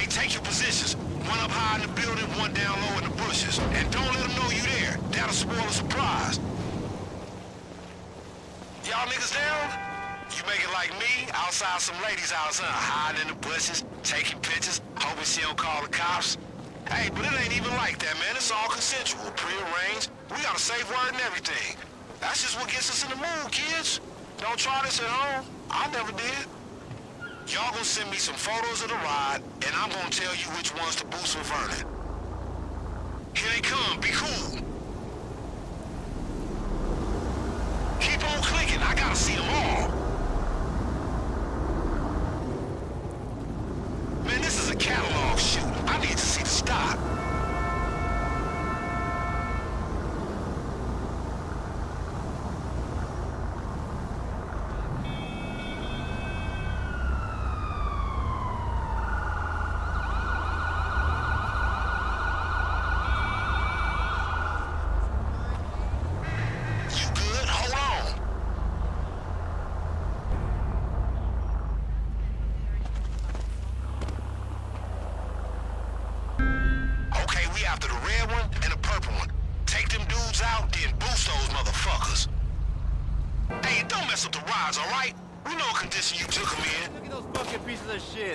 Okay, take your positions. One up high in the building, one down low in the bushes. And don't let them know you there. That'll spoil the surprise. Y'all niggas down? You make it like me, outside some ladies' house, huh? Hiding in the bushes, taking pictures, hoping she don't call the cops. Hey, but it ain't even like that, man. It's all consensual, prearranged. We got a safe word and everything. That's just what gets us in the mood, kids. Don't try this at home. I never did. Y'all gonna send me some photos of the ride, and I'm gonna tell you which ones to boost for Vernon. Here they come. Be cool. Keep on clicking. I gotta see them all. Man, this is a catalog shoot. I need to see the stock. After the red one and the purple one. Take them dudes out, then boost those motherfuckers. Hey, don't mess up the rides, all right? We know what condition you took them in. Look at those fucking pieces of shit.